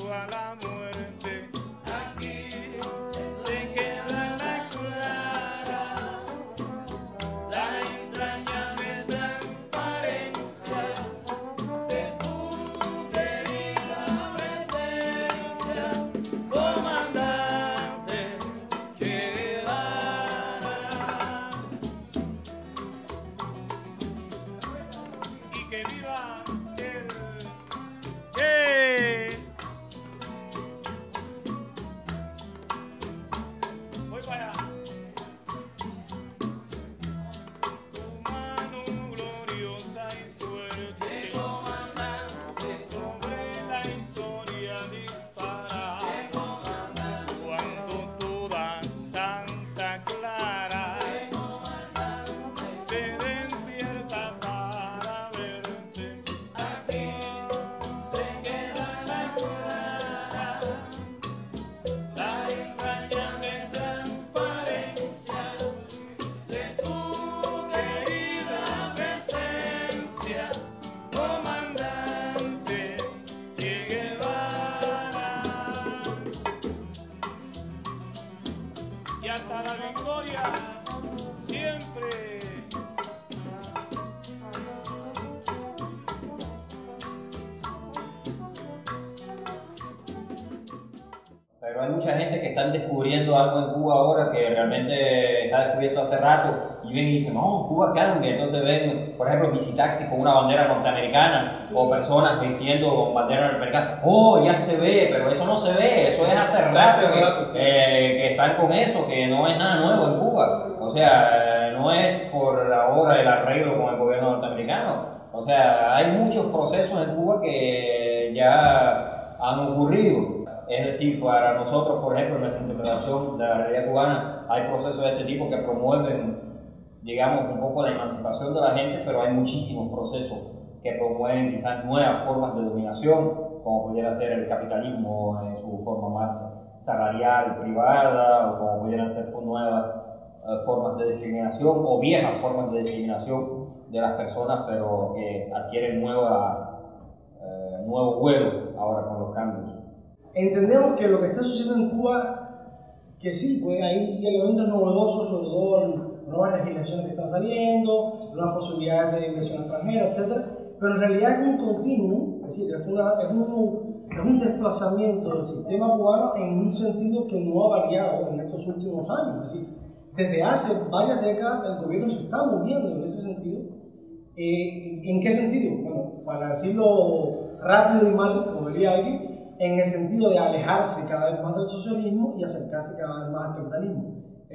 a la muerte. Aquí se queda la clara, la entrañable transparencia de tu querida presencia, comandante Che Guevara. Y que viva el Che. Voy para allá. Tu mano gloriosa y fuerte, comandante, sobre la historia dispara. Cuando toda Santa Clara se despierta para verte. Aquí se queda la clara, la entrañable transparencia de tu querida presencia, comandante Che Guevara. Y hasta la victoria siempre. Pero hay mucha gente que está descubriendo algo en Cuba ahora que realmente está descubierto hace rato y ven y dicen, no, Cuba cambia. Entonces ven, por ejemplo, visitaxis con una bandera norteamericana o personas vistiendo con bandera norteamericana. Oh, ya se ve, pero eso no se ve, eso es hace rato que están con eso, que no es nada nuevo en Cuba. O sea, no es por ahora el arreglo con el gobierno norteamericano. O sea, hay muchos procesos en Cuba que ya han ocurrido. Es decir, para nosotros, por ejemplo, en nuestra interpretación de la realidad cubana, hay procesos de este tipo que promueven, digamos, un poco la emancipación de la gente, pero hay muchísimos procesos que promueven quizás nuevas formas de dominación, como pudiera ser el capitalismo en su forma más salarial, privada, o como pudieran ser nuevas formas de discriminación o viejas formas de discriminación de las personas, pero que adquieren nuevo vuelo ahora con los cambios. Entendemos que lo que está sucediendo en Cuba, que sí, pues hay elementos novedosos, sobre todo nuevas legislaciones que están saliendo, nuevas posibilidades de inversión extranjera, etc. Pero en realidad es un continuo, es decir, es un desplazamiento del sistema cubano en un sentido que no ha variado en estos últimos años. Es decir, desde hace varias décadas el gobierno se está moviendo en ese sentido. ¿En qué sentido? Bueno, para decirlo rápido y mal, como diría alguien, en el sentido de alejarse cada vez más del socialismo y acercarse cada vez más al capitalismo.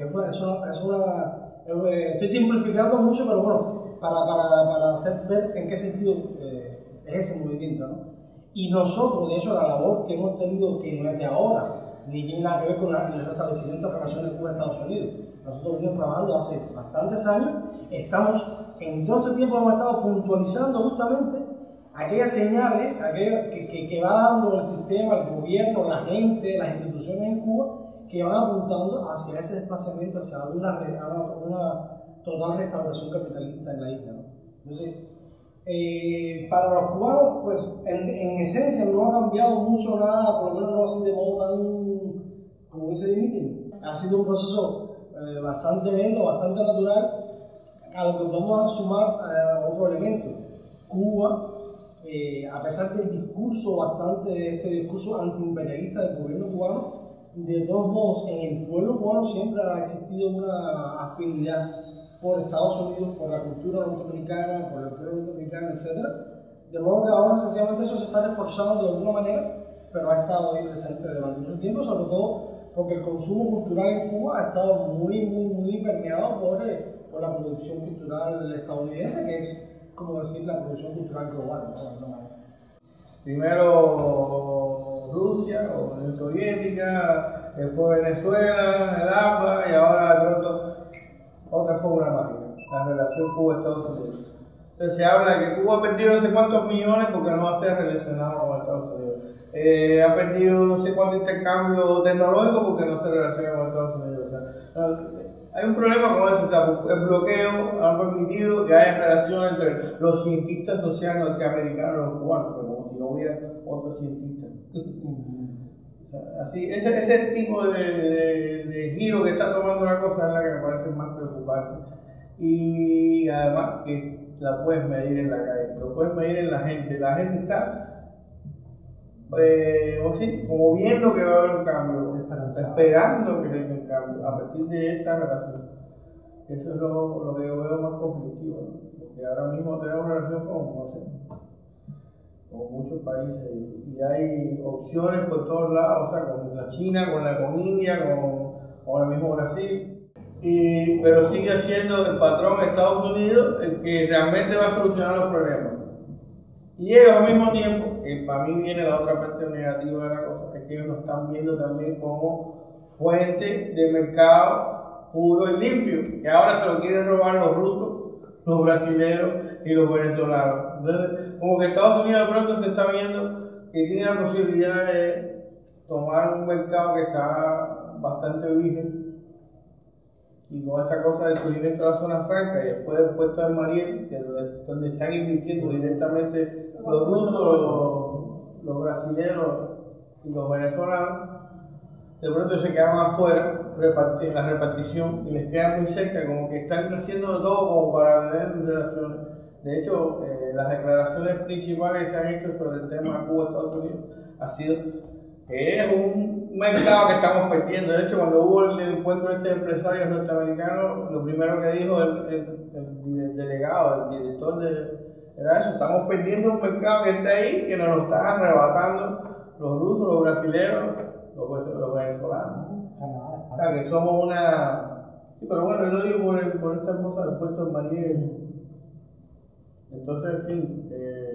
Estoy simplificando mucho, pero bueno, para hacer ver en qué sentido es ese movimiento, ¿no? Y nosotros, de hecho, la labor que hemos tenido, que no es de ahora, ni tiene nada que ver con el restablecimiento de relaciones Cuba-Estados Unidos. Nosotros venimos trabajando hace bastantes años, en todo este tiempo hemos estado puntualizando justamente aquellas señales que va dando el sistema, el gobierno, la gente, las instituciones en Cuba, que van apuntando hacia ese desplazamiento, hacia una total restauración capitalista en la isla, ¿no? Entonces, para los cubanos, pues en esencia no ha cambiado mucho nada, por lo menos no así de modo tan, como dice Dimitri. Ha sido un proceso bastante lento, bastante natural, a lo que vamos a sumar otro elemento. Cuba, a pesar del discurso este discurso antiimperialista del gobierno cubano, de todos modos en el pueblo cubano siempre ha existido una afinidad por Estados Unidos, por la cultura norteamericana, por el pueblo norteamericano, etc. De modo que ahora sencillamente eso se está reforzando de alguna manera, pero ha estado ahí presente durante mucho tiempo, sobre todo porque el consumo cultural en Cuba ha estado muy permeado por la producción cultural estadounidense, que es, como decir, la producción cultural global, ¿no? Primero Rusia o Unión Soviética, después Venezuela, el APA y ahora de pronto otra fórmula mágica, la relación Cuba-Estados Unidos. Entonces se habla de que Cuba ha perdido no sé cuántos millones porque no va a ser relacionado con Estados Unidos. Ha perdido no sé cuánto intercambio tecnológico porque no se relaciona con Estados Unidos. O sea, hay un problema con eso, o sea, el bloqueo ha permitido que haya relación entre los cientistas sociales norteamericanos y los cubanos, pero como si no hubiera otros cientistas. Así, ese tipo de giro que está tomando la cosa es la que me parece más preocupante. Y además que la puedes medir en la calle, lo puedes medir en la gente. La gente está como viendo que va a haber un cambio, esperando que haya un cambio a partir de esa relación. Eso es lo que yo veo más conflictivo, ¿no? Porque ahora mismo tenemos relación con muchos países y hay opciones por todos lados, o sea, con la China, con India, con el mismo Brasil. Pero sigue siendo el patrón Estados Unidos el que realmente va a solucionar los problemas. Y ellos al mismo tiempo, que para mí viene la otra parte negativa de la cosa, es que ellos nos están viendo también como fuente de mercado puro y limpio, que ahora se lo quieren robar los rusos, los brasileños y los venezolanos. Entonces, como que Estados Unidos de pronto se está viendo que tiene la posibilidad de tomar un mercado que está bastante virgen. Y con esta cosa del surgimiento de la zona franca y después del puerto de Mariel, que es donde están invirtiendo directamente los rusos, los brasileños y los venezolanos, de pronto se quedan afuera en la repartición y les queda muy cerca, como que están haciendo de todo como para tener relaciones. De hecho, las declaraciones principales que se han hecho sobre el tema de Cuba-Estados Unidos ha sido que es un mercado que estamos perdiendo. De hecho, cuando hubo el encuentro de este empresario norteamericano, lo primero que dijo el delegado, el director era eso: estamos perdiendo un mercado que está ahí, que nos lo están arrebatando los rusos, los brasileños, los venezolanos. O sea, que somos una... Sí, pero bueno, yo lo digo por esta cosa del puerto de Mariel. Entonces, sí,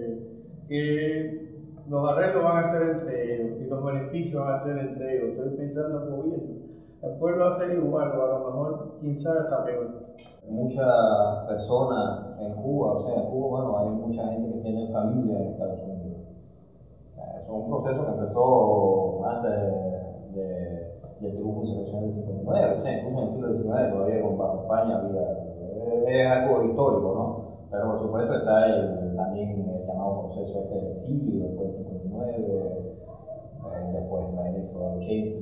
que los arreglos van a ser entre ellos y los beneficios van a ser entre ellos. Estoy pensando en el gobierno. El pueblo va a ser igual, o a lo mejor, quién sabe, está peor. Muchas personas en Cuba, o sea, en Cuba, bueno, hay mucha gente que tiene familia en Estados Unidos. Es un proceso que empezó antes del triunfo insurreccional del 59, o sea, incluso en el siglo XIX, todavía con Bajo España es algo histórico, ¿no? Pero por supuesto está también el llamado proceso del exilio, después del 59, después el éxodo del 80,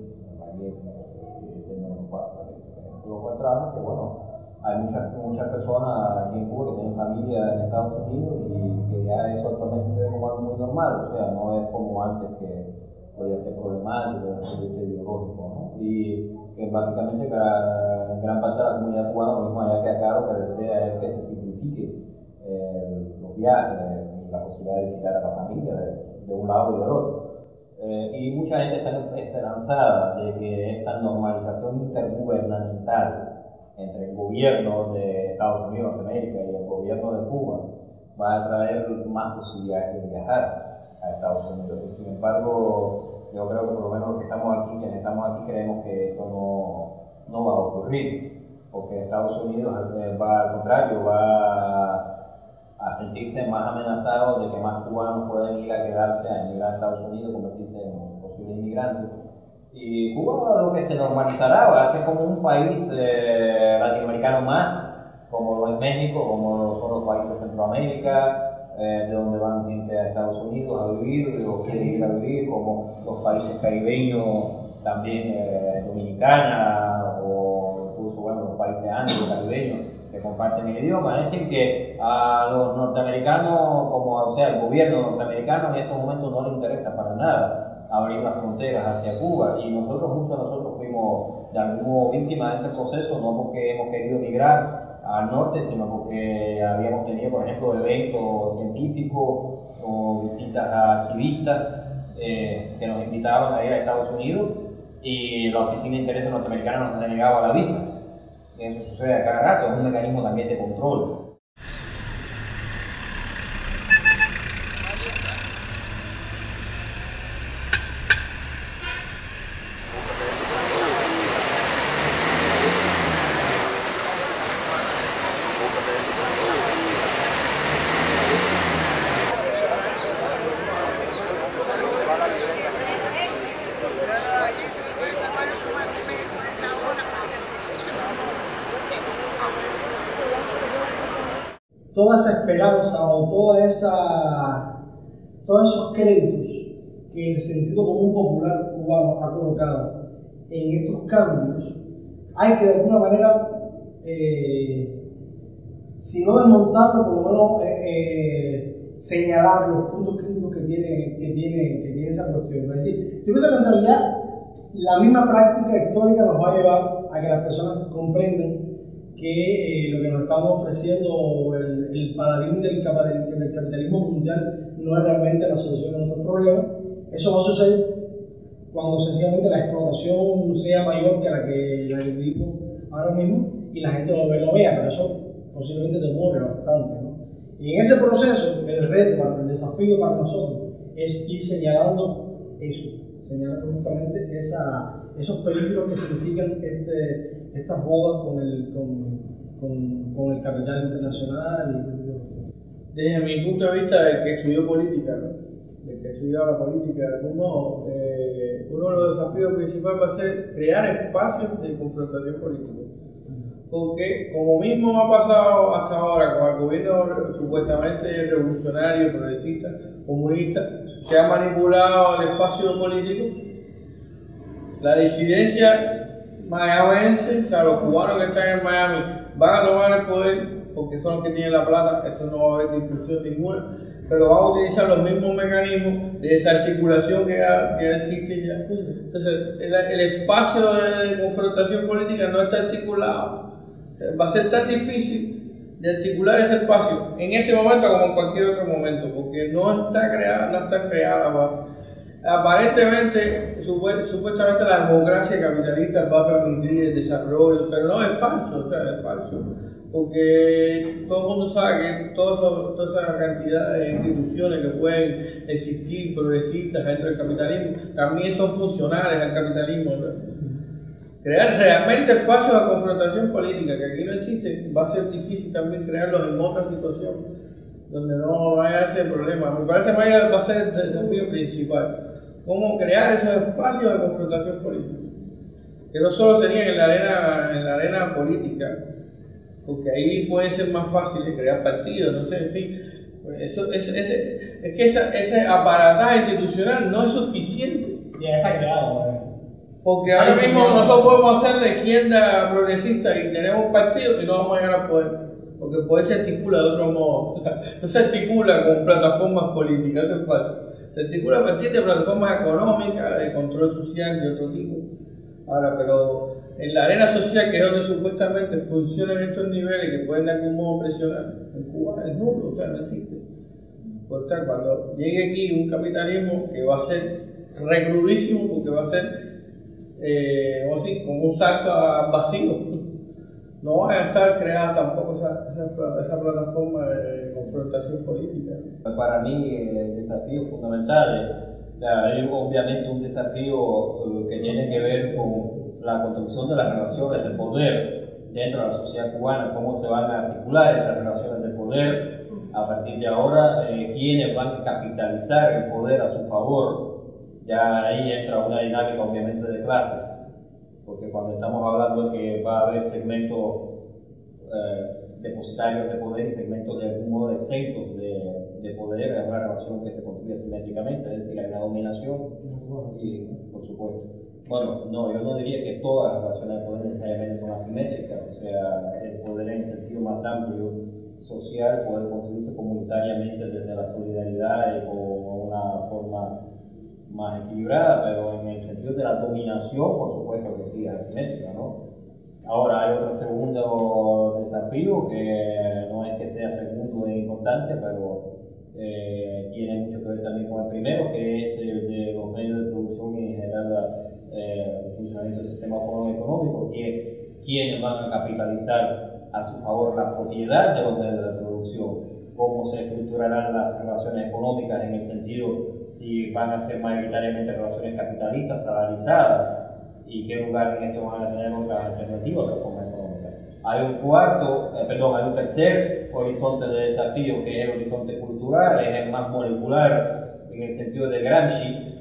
del 94, lo cual trajo que, bueno, hay muchas personas aquí en Cuba que tienen familia en Estados Unidos y que ya eso actualmente se ve como algo muy normal, o sea, no es como antes que podía ser problemático desde el punto de vista ideológico, ¿no? Y que básicamente gran parte de la comunidad cubana, lo mismo allá que acá, lo que desea es que se simplifique los viajes y la posibilidad de visitar a la familia de un lado y del otro. Y mucha gente está esperanzada de que esta normalización intergubernamental entre el gobierno de Estados Unidos de América y el gobierno de Cuba va a traer más posibilidades de viajar a Estados Unidos. Y sin embargo, yo creo que por lo menos los que estamos aquí, quienes estamos aquí, creemos que eso no va a ocurrir, porque Estados Unidos va al contrario, va a sentirse más amenazado de que más cubanos pueden ir a quedarse a emigrar a Estados Unidos, convertirse en posibles inmigrantes. Y Cuba lo que se normalizará va a ser como un país latinoamericano más, como lo es México, como lo son los países de Centroamérica, de donde van gente a Estados Unidos a vivir o quieren ir a vivir, como los países caribeños, también Dominicana o incluso bueno, los países andios caribeños que comparten el idioma. Es decir, que a los norteamericanos, o sea, el gobierno norteamericano en estos momentos no le interesa para nada abrir las fronteras hacia Cuba, y muchos de nosotros fuimos de algún modo víctimas de ese proceso, no porque hemos querido migrar al norte, sino porque habíamos tenido, por ejemplo, eventos científicos o visitas a activistas que nos invitaban a ir a Estados Unidos y la Oficina de Intereses Norteamericana nos denegaba la visa. Y eso sucede a cada rato, es un mecanismo también de control. Toda esa esperanza o todos esos créditos que el sentido común popular cubano ha colocado en estos cambios, hay que de alguna manera, si no desmontarlo, por lo menos señalar los puntos críticos que tiene esa cuestión. Es decir, yo pienso que en realidad la misma práctica histórica nos va a llevar a que las personas comprendan que lo que nos estamos ofreciendo, el paradigma del capitalismo mundial, no es realmente la solución a nuestros problemas. Eso va a suceder cuando sencillamente la explotación sea mayor que la que vivimos ahora mismo y la gente lo vea, pero eso posiblemente demore bastante, ¿no? Y en ese proceso, el reto, el desafío para nosotros es ir señalando eso, señalando justamente esos peligros que significan estas bodas con el capital internacional. Desde mi punto de vista, del que estudió política, ¿no? Del que estudió la política, de algún modo, uno de los desafíos principales va a ser crear espacios de confrontación política. Porque, como mismo ha pasado hasta ahora con el gobierno supuestamente revolucionario, progresista, comunista, que ha manipulado el espacio político, la disidencia mayamense, o sea, los cubanos que están en Miami van a tomar el poder porque son los que tienen la plata, eso no va a haber discusión ninguna, pero van a utilizar los mismos mecanismos de desarticulación que ya existen ya. Entonces, el espacio de confrontación política no está articulado. Va a ser tan difícil de articular ese espacio en este momento como en cualquier otro momento, porque no está creada la base. Aparentemente, supuestamente la democracia capitalista va a permitir el desarrollo, pero no, es falso, o sea, es falso. Porque todo el mundo sabe que toda esa cantidad de instituciones que pueden existir progresistas dentro del capitalismo también son funcionales al capitalismo, ¿no? Crear realmente espacios de confrontación política, que aquí no existe, va a ser difícil también crearlos en otra situación donde no haya ese problema. Me parece que va a ser el desafío principal. Cómo crear esos espacios de confrontación política, que no solo serían en la arena política, porque ahí puede ser más fácil de crear partidos, no sé, en fin. Es que ese aparataje institucional no es suficiente. Ya está creado, porque ahora mismo nosotros podemos hacer la izquierda progresista y tenemos un partido y no vamos a llegar al poder, porque el poder se articula de otro modo. No se articula con plataformas políticas, eso es falso. Se articula a partir de plataformas económicas, de control social de otro tipo. Ahora, pero en la arena social, que es donde supuestamente funcionan estos niveles que pueden de algún modo presionar, en Cuba es nulo, o sea, no existe. Por tal, cuando llegue aquí un capitalismo que va a ser recrudísimo, porque va a ser como un salto al vacío, no va a estar creada tampoco esa plataforma de confrontación política. Para mí el desafío fundamental, o sea, hay obviamente un desafío que tiene que ver con la construcción de las relaciones de poder dentro de la sociedad cubana, cómo se van a articular esas relaciones de poder a partir de ahora, quiénes van a capitalizar el poder a su favor. Ya ahí entra una dinámica obviamente de clases, porque cuando estamos hablando de que va a haber segmentos depositarios de poder y segmentos de algún modo exentos de poder, es una relación que se construye simétricamente, es decir, hay una dominación y, por supuesto, bueno, no, yo no diría que todas las relaciones de poder necesariamente son asimétricas, o sea, el poder en el sentido más amplio social puede construirse comunitariamente desde la solidaridad y con una forma más equilibrada, pero en el sentido de la dominación, por supuesto que sí, es asimétrica, ¿no? Ahora hay otro segundo desafío que no es que sea segundo en importancia, pero tiene mucho que ver también con el primero, que es el de los medios de producción y en general el funcionamiento del sistema económico, que quienes van a capitalizar a su favor la propiedad de los medios de producción, cómo se estructurarán las relaciones económicas en el sentido si van a ser mayoritariamente relaciones capitalistas, salarizadas, y qué lugar en esto van a tener otras alternativas de forma económica. Hay un tercer horizonte de desafío, que es el horizonte cultural, es el más molecular en el sentido de Gramsci.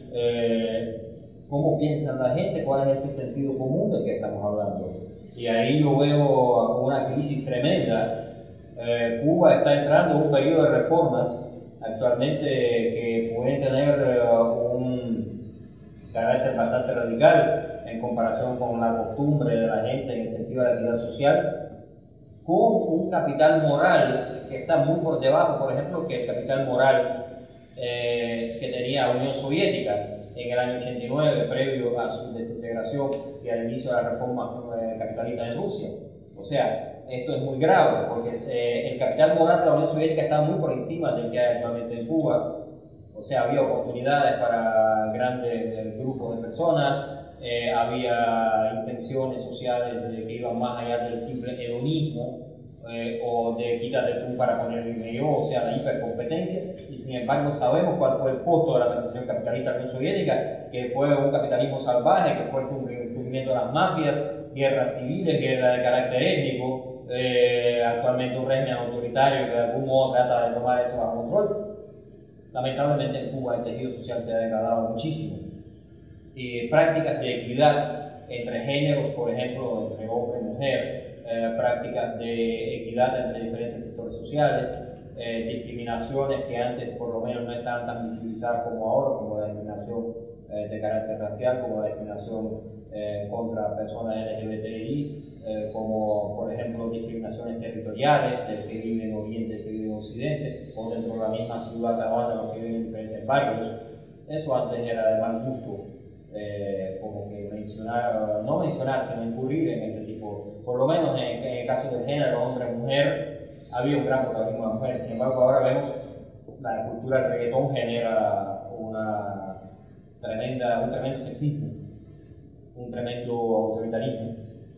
¿Cómo piensa la gente? ¿Cuál es ese sentido común del que estamos hablando? Y ahí yo veo una crisis tremenda. Cuba está entrando en un periodo de reformas actualmente que pueden tener un carácter bastante radical en comparación con la costumbre de la gente en el sentido de la actividad social, con un capital moral que está muy por debajo, por ejemplo, que el capital moral que tenía la Unión Soviética en el año 89, previo a su desintegración y al inicio de la reforma capitalista en Rusia. O sea, esto es muy grave, porque el capital moral de la Unión Soviética estaba muy por encima del que hay actualmente en Cuba. O sea, había oportunidades para grandes grupos de personas, había intenciones sociales que iban más allá del simple hedonismo o de quítate tú para ponerme yo, o sea, la hipercompetencia. Y sin embargo sabemos cuál fue el costo de la transición capitalista a la Unión Soviética, que fue un capitalismo salvaje, que fue el surgimiento de las mafias, guerras civiles, guerras de carácter étnico, actualmente un régimen autoritario que de algún modo trata de tomar eso bajo control. Lamentablemente en Cuba el tejido social se ha degradado muchísimo. Prácticas de equidad entre géneros, por ejemplo, entre hombre y mujer, prácticas de equidad entre diferentes sectores sociales, discriminaciones que antes por lo menos no estaban tan visibilizadas como ahora, como la discriminación de carácter racial, como la discriminación contra personas LGBTI, como por ejemplo discriminaciones territoriales, del que vive en Oriente, del que vive en Occidente, o dentro de la misma ciudad de Habana, los que viven en diferentes barrios. Eso antes era de mal gusto, como que mencionar, no mencionar, sino incurrir en este tipo, por lo menos en el caso del género hombre-mujer, había un gran protagonismo de las mujeres. Sin embargo, ahora vemos la cultura del reggaetón genera un tremendo sexismo, un tremendo autoritarismo,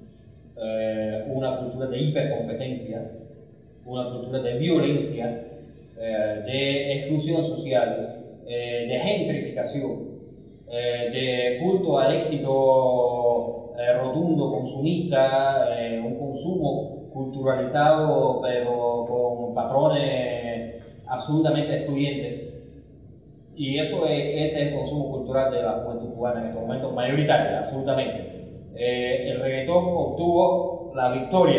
una cultura de hipercompetencia, una cultura de violencia, de exclusión social, de gentrificación, de culto al éxito rotundo consumista, un consumo culturalizado pero con patrones absolutamente excluyentes. Y ese es el consumo cultural de la juventud cubana en estos momentos, mayoritario, absolutamente. El reggaetón obtuvo la victoria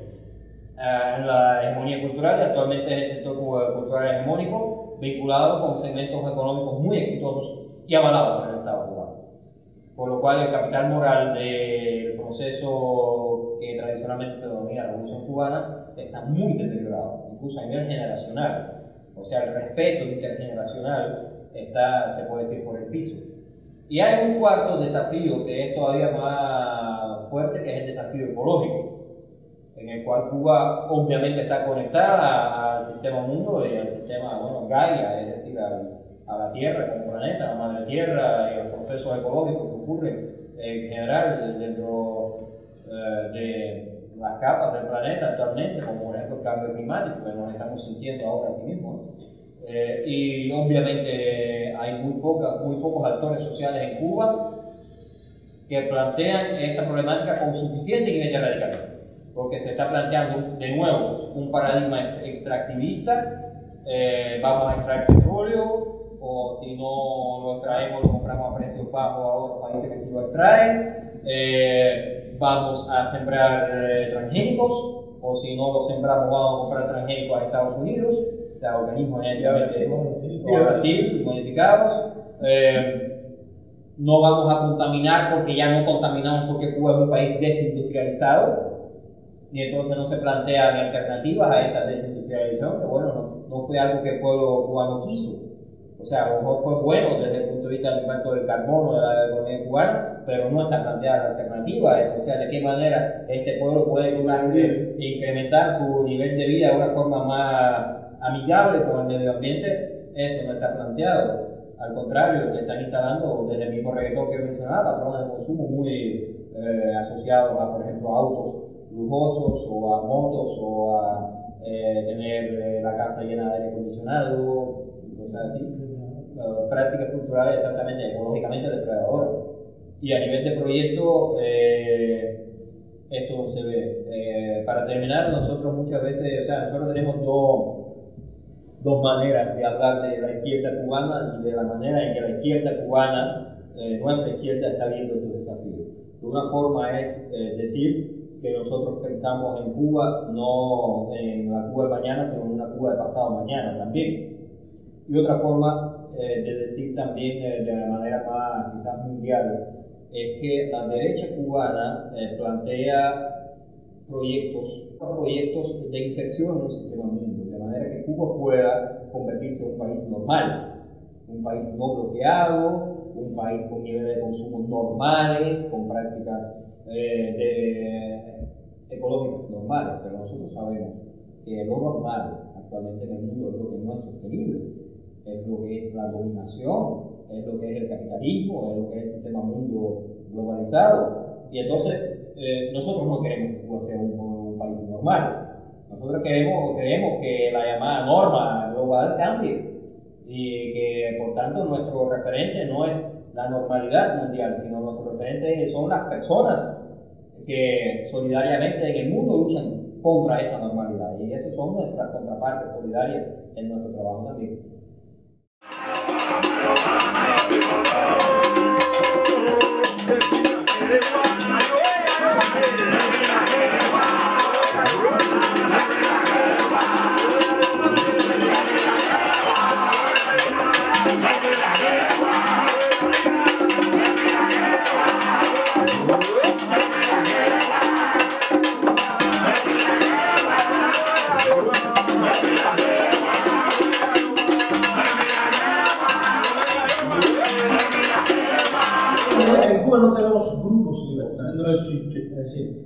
en la hegemonía cultural y actualmente es el sector cultural hegemónico vinculado con segmentos económicos muy exitosos y avalados por el Estado cubano. Por lo cual el capital moral del proceso que tradicionalmente se denomina la Revolución Cubana está muy deteriorado, incluso a nivel generacional. O sea, el respeto intergeneracional está, se puede decir, por el piso. Y hay un cuarto desafío que es todavía más fuerte, que es el desafío ecológico, en el cual Cuba obviamente está conectada al sistema mundo y al sistema, bueno, Gaia, es decir, a la Tierra como planeta, a la madre Tierra y los procesos ecológicos que ocurren en general dentro de las capas del planeta actualmente, como por ejemplo el cambio climático que nos estamos sintiendo ahora aquí mismo, ¿no? Y obviamente hay muy pocos actores sociales en Cuba que plantean esta problemática con suficiente nivel de radicalidad, porque se está planteando de nuevo un paradigma extractivista. Vamos a extraer petróleo, o si no lo extraemos lo compramos a precios bajos a otros países que sí lo extraen. Vamos a sembrar transgénicos, o si no lo sembramos vamos a comprar transgénicos a Estados Unidos, de organismos genéticamente o a Brasil, modificados. No vamos a contaminar porque ya no contaminamos, porque Cuba es un país desindustrializado y entonces no se plantean alternativas a esta desindustrialización, que bueno, no fue algo que el pueblo cubano quiso. O sea, a lo mejor fue bueno desde el punto de vista del impacto del carbono de la economía cubana, pero no está planteada la alternativa a eso. O sea, de qué manera este pueblo puede incrementar su nivel de vida de una forma más amigable con el medio ambiente. Eso no está planteado. Al contrario, se están instalando desde el mismo reggaetón que mencionaba, patrones de consumo muy asociados a, por ejemplo, autos lujosos o a motos o a tener la casa llena de aire acondicionado, cosas así. Prácticas culturales exactamente ecológicamente depredadoras. Y a nivel de proyecto, esto se ve. Para terminar, nosotros muchas veces, o sea, nosotros tenemos dos maneras de hablar de la izquierda cubana y de la manera en que la izquierda cubana, nuestra izquierda, está viendo estos desafíos. De una forma es decir que nosotros pensamos en Cuba, no en la Cuba de mañana, sino en una Cuba de pasado mañana también. Y otra forma de decir también de la manera más quizás mundial, es que la derecha cubana plantea proyectos de inserción en un sistema mundo, de manera que Cuba pueda convertirse en un país normal, un país no bloqueado, un país con niveles de consumo normales, con prácticas ecológicas normales, pero nosotros sabemos que lo normal actualmente en el mundo es lo que no es sostenible, es lo que es la dominación, es lo que es el capitalismo, es lo que es el sistema mundo globalizado. Y entonces nosotros no queremos que Cuba sea un país normal. Nosotros creemos que la llamada norma global cambie y que por tanto nuestro referente no es la normalidad mundial, sino nuestro referente son las personas que solidariamente en el mundo luchan contra esa normalidad, y esas son nuestras contrapartes solidarias en nuestro trabajo también. En Cuba no tenemos grupos libertarios. No existe. Es decir,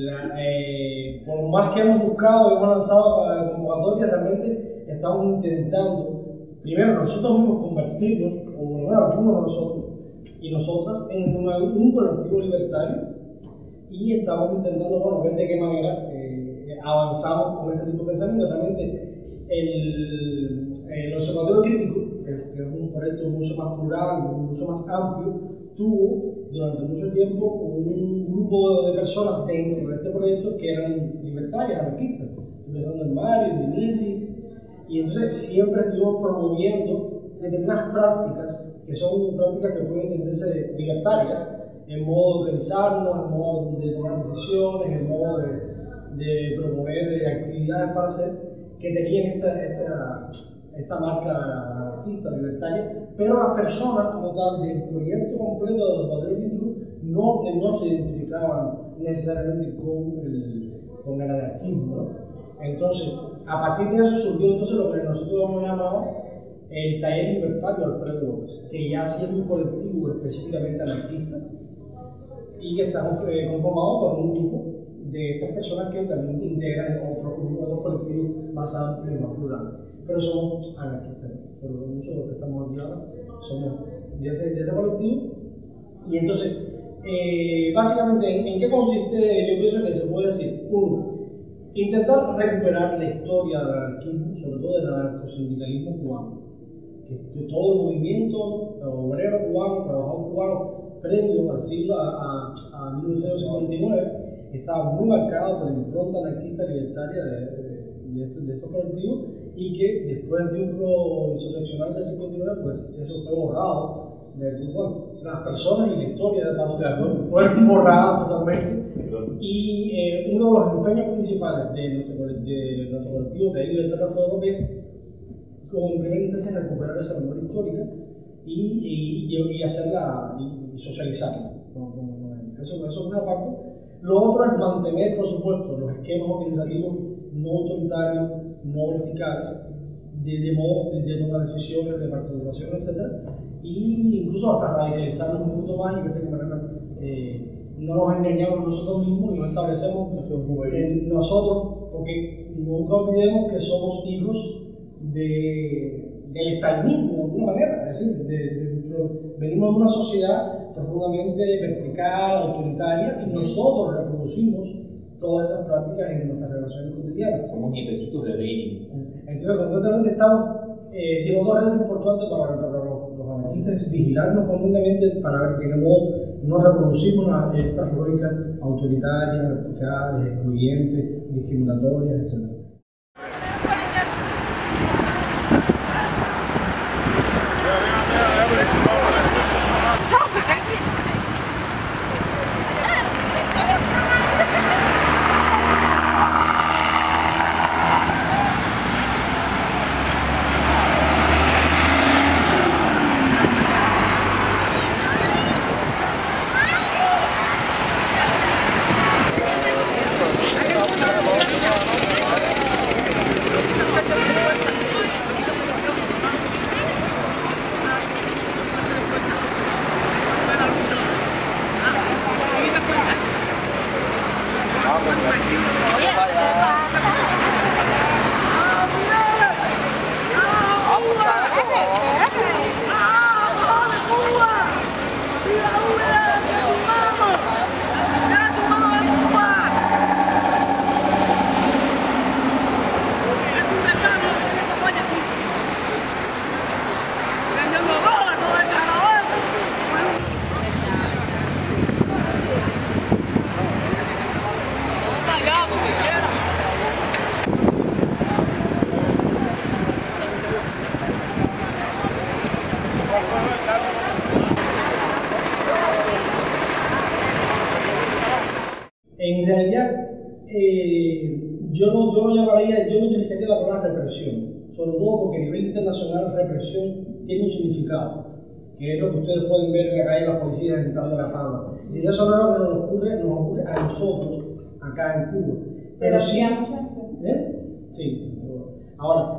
por más que hemos buscado y hemos lanzado convocatorias, realmente estamos intentando, primero nosotros mismos convertirnos, o bueno, algunos de nosotros y nosotras, en un colectivo libertario, y estamos intentando, bueno, ver de qué manera avanzamos con este tipo de pensamiento. Realmente el Observatorio Crítico, que es un proyecto mucho más plural, mucho más amplio, tuvo durante mucho tiempo un grupo de personas dentro de este proyecto que eran libertarias, anarquistas, empezando en Mario, en Dimitri, y entonces siempre estuvimos promoviendo determinadas prácticas que son prácticas que pueden entenderse libertarias, en modo de organizarnos, en modo de tomar decisiones, en modo de proponer actividades para hacer, que tenían esta marca anarquista, libertaria, pero las personas como tal del proyecto completo de los valores críticos no se identificaban necesariamente con el anarquismo, ¿no? Entonces, a partir de eso surgió entonces lo que nosotros hemos llamado el Taller Libertario Alfredo López, que ya ha sido un colectivo específicamente anarquista y que estamos conformados por un grupo de estas personas que también integran otros colectivos más amplios y más plurales, pero somos anarquistas, ¿no? Por muchos de los que estamos aquí ahora somos de ese colectivo. Y entonces, básicamente, ¿en qué consiste? Yo pienso que se puede decir, uno, intentar recuperar la historia del anarquismo, sobre todo del anarcosindicalismo cubano, que todo el movimiento obrero cubano, trabajador cubano, previo al siglo a 1959, estaba muy marcado por la impronta anarquista libertaria de estos colectivos, y que después del triunfo insurreccional del 59, pues eso fue borrado del grupo. Las personas y la historia de Pablo fueron borradas totalmente, y uno de los empeños principales de nuestro colectivo de Libertad Alfredo López, como en primera instancia, recuperar esa memoria histórica y hacerla y socializarla. Eso es una parte. Lo otro es mantener, por supuesto, los esquemas organizativos no autoritarios, no verticales, de modo de tomar decisiones, de participación, etc. Y incluso hasta radicalizarnos un poquito más y ver de qué manera no nos engañamos nosotros mismos y no establecemos nosotros, porque nunca olvidemos que somos hijos del estalinismo de alguna manera, es decir, venimos de una sociedad profundamente vertical, autoritaria, y nosotros reproducimos todas esas prácticas en nuestras relaciones cotidianas. Somos nietecitos de Lenin. Entonces, constantemente estamos, si otro reto importante para los anarquistas es vigilarnos constantemente para ver de qué modo no reproducimos estas lógicas autoritarias, verticales, excluyentes, discriminatorias, etc. En realidad, yo no utilizaría la palabra represión, sobre todo porque a nivel internacional represión tiene un significado, que es lo que ustedes pueden ver en la calle, las policías entrando a La Palma. Y eso no es lo que nos ocurre a nosotros acá en Cuba. Pero sí, sí. Ahora,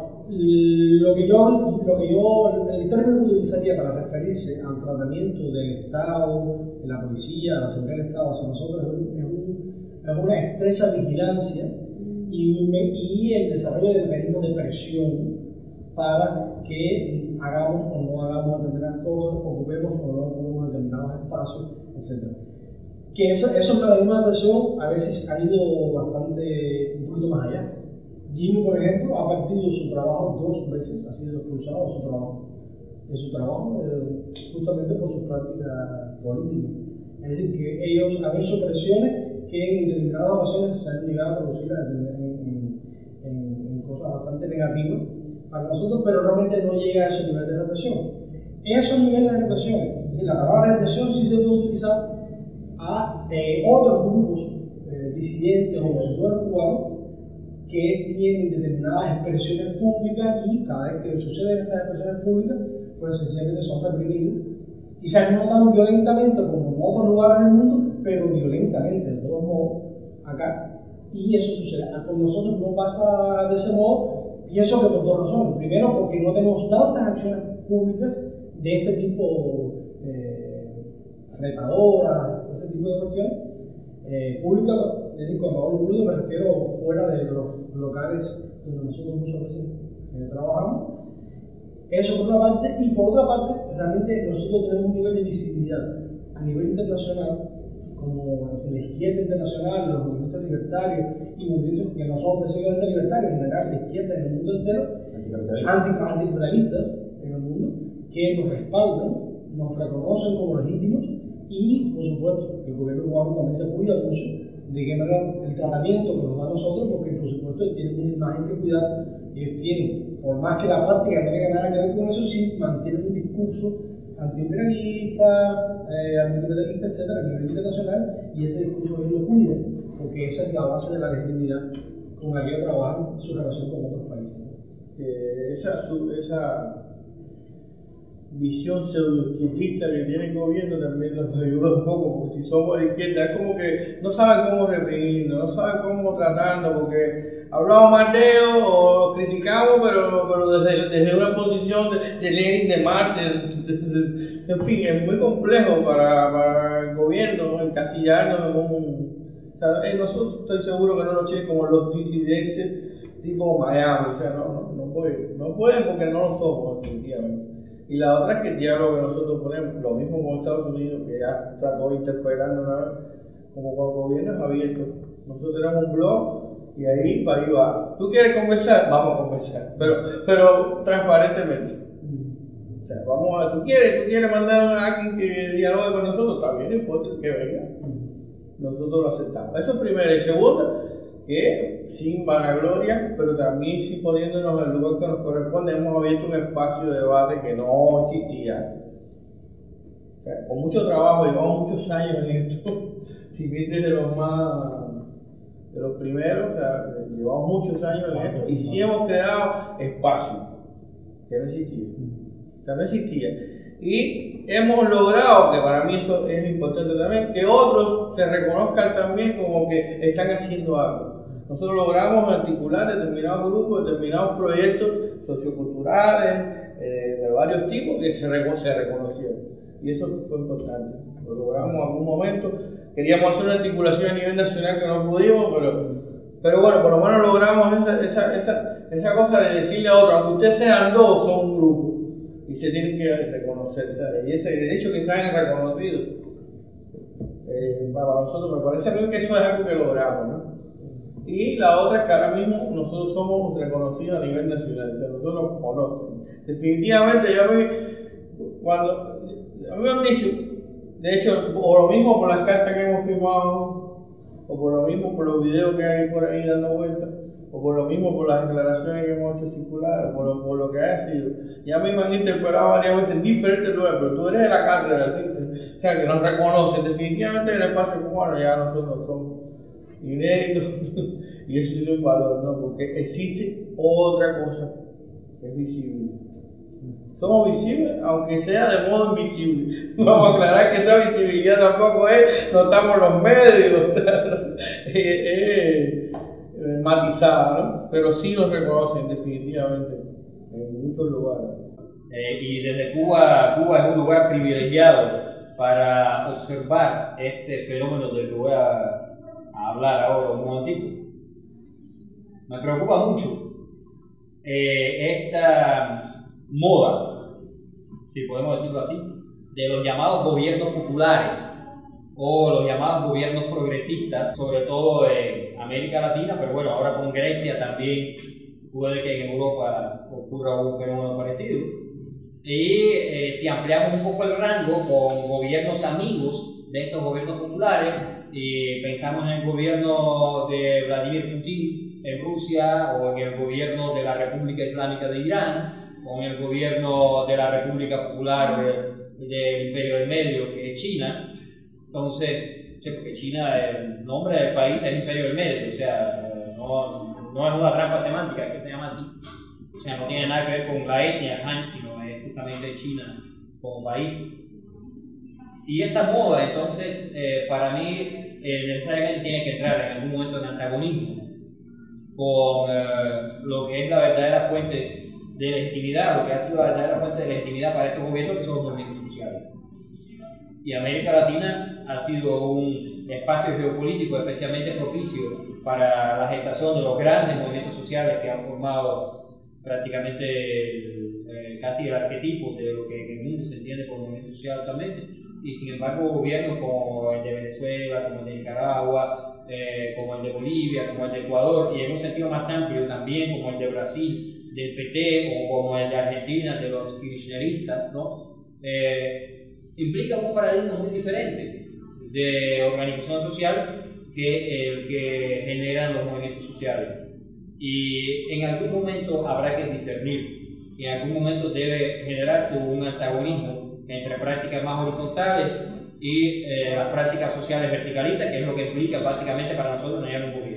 el término que utilizaría para referirse al tratamiento del Estado, de la policía, de la seguridad del Estado hacia nosotros es una estrecha vigilancia y el desarrollo de mecanismos de presión para que hagamos o no hagamos determinadas cosas, ocupemos o no ocupemos determinados espacios, etc. Que esos mecanismos de presión a veces han ido un poquito más allá. Jimmy, por ejemplo, ha perdido su trabajo 2 veces, ha sido expulsado de su trabajo justamente por su práctica política. Es decir, que ellos han hecho presiones que en determinadas ocasiones se han llegado a traducir en cosas bastante negativas para nosotros, pero realmente no llega a esos niveles de represión. Esos niveles de represión, es decir, la palabra represión sí se puede utilizar a otros grupos disidentes o opositores cubanos que tienen determinadas expresiones públicas y cada vez que suceden estas expresiones públicas, pues sencillamente son reprimidos. Quizás no tan violentamente como en otros lugares del mundo, pero violentamente, de todos modos, acá. Y eso sucede. Con nosotros no pasa de ese modo, pienso que por 2 razones. Primero, porque no tenemos tantas acciones públicas de este tipo, retadoras, ese tipo de cuestiones. Públicas, es decir, cuando hablo público me refiero fuera de los locales donde nosotros muchas veces trabajamos. Eso por una parte, y por otra parte, realmente nosotros tenemos un nivel de visibilidad a nivel internacional, como la izquierda internacional, los movimientos libertarios y movimientos que no son específicamente libertarios, en general de izquierda en el mundo entero, anticapitalistas en el mundo, que nos respaldan, nos reconocen como legítimos y, por supuesto, el gobierno cubano también se cuida mucho de qué manera el tratamiento que nos da a nosotros, porque, por supuesto, tienen una imagen que cuidar. Ellos tienen, por más que la práctica no tenga nada que ver con eso, sí mantienen un discurso antiimperialista, anticapitalista, etc., a nivel internacional, y ese discurso ellos lo cuidan, porque esa es la base de la legitimidad con la que ellos trabajan su relación con otros países. Esa visión pseudo-izquierdista que tiene el gobierno también nos ayuda un poco, porque si somos de izquierda es como que no saben cómo reprimirnos, no saben cómo tratarnos, porque hablamos mal de ellos o criticamos, pero desde una posición de Lenin, de Marx, en fin, es muy complejo para el gobierno encasillarnos en un... O sea, nosotros estoy seguro que no nos tienen como los disidentes tipo Miami, o sea, no pueden porque no lo somos, definitivamente. Y la otra es que el diálogo que nosotros ponemos, lo mismo con Estados Unidos, que ya trató de interpelar una vez, como con el gobierno es abierto. Nosotros tenemos un blog y ahí va. ¿Tú quieres conversar? Vamos a conversar, pero transparentemente. O sea, ¿tú quieres mandar a alguien que dialogue con nosotros? Está bien, no importa que venga. Nosotros lo aceptamos. Eso es primero. Y segundo, que sin vanagloria, pero también sí poniéndonos en el lugar que nos corresponde, hemos abierto un espacio de debate que no existía. O sea, con mucho trabajo, llevamos muchos años en esto, si bien desde los primeros, o sea, llevamos muchos años en esto, y sí hemos creado espacio que no existía. O sea, no existía. Y hemos logrado, que para mí eso es importante también, que otros se reconozcan también como que están haciendo algo. Nosotros logramos articular determinados grupos, determinados proyectos socioculturales de varios tipos que se reconocieron. Y eso fue importante. Lo logramos en algún momento. Queríamos hacer una articulación a nivel nacional que no pudimos, pero bueno, por lo menos logramos esa cosa de decirle a otros, aunque ustedes sean 2, son un grupo. Y se tienen que reconocer, ¿sabes? Y el hecho que se hayan reconocido, para nosotros me parece a mí que eso es algo que logramos, ¿no? Y la otra es que ahora mismo nosotros somos reconocidos a nivel nacional, o sea, nosotros nos conocen. Definitivamente, cuando a mí me han dicho, de hecho, o lo mismo por las cartas que hemos firmado, o por lo mismo por los videos que hay por ahí dando vueltas, o por lo mismo por las declaraciones que hemos hecho circular, o por lo que haya sido. Ya me han interpelado varias veces en diferentes lugares, pero tú eres de la cátedra, ¿sí? O sea, que nos reconocen definitivamente en el espacio cubano, ya nosotros somos inédito, y eso tiene un valor, ¿no? Porque existe otra cosa que es visible. Somos visibles, aunque sea de modo invisible. Vamos a aclarar que esa visibilidad tampoco es, no estamos en los medios, es matizada, ¿no? Pero sí nos reconocen definitivamente en muchos lugares. Y desde Cuba es un lugar privilegiado para observar este fenómeno del que voy a hablar ahora un momentito. Me preocupa mucho esta moda, si podemos decirlo así, de los llamados gobiernos populares o los llamados gobiernos progresistas, sobre todo en América Latina, pero bueno, ahora con Grecia también puede que en Europa ocurra un fenómeno parecido. Y si ampliamos un poco el rango con gobiernos amigos de estos gobiernos populares, y pensamos en el gobierno de Vladimir Putin en Rusia, o en el gobierno de la República Islámica de Irán, o en el gobierno de la República Popular del Imperio del Medio, que es China. Entonces, porque China, el nombre del país es Imperio del Medio, o sea, no es una trampa semántica, es que se llama así. O sea, no tiene nada que ver con la etnia Han, sino es justamente China como país. Y esta moda, entonces, para mí, necesariamente tiene que entrar en algún momento en antagonismo con lo que es la verdadera fuente de legitimidad, lo que ha sido la verdadera fuente de legitimidad para estos gobiernos, que son los movimientos sociales. Y América Latina ha sido un espacio geopolítico especialmente propicio para la gestación de los grandes movimientos sociales que han formado prácticamente casi el arquetipo de lo que en el mundo se entiende como movimiento social actualmente. Y sin embargo, gobiernos como el de Venezuela, como el de Nicaragua, como el de Bolivia, como el de Ecuador, y en un sentido más amplio también como el de Brasil, del PT, o como el de Argentina, de los kirchneristas, ¿no? Implica un paradigma muy diferente de organización social que el que generan los movimientos sociales. Y en algún momento habrá que discernir, y en algún momento debe generarse un antagonismo entre prácticas más horizontales y las prácticas sociales verticalistas, que es lo que implica básicamente para nosotros tener un gobierno.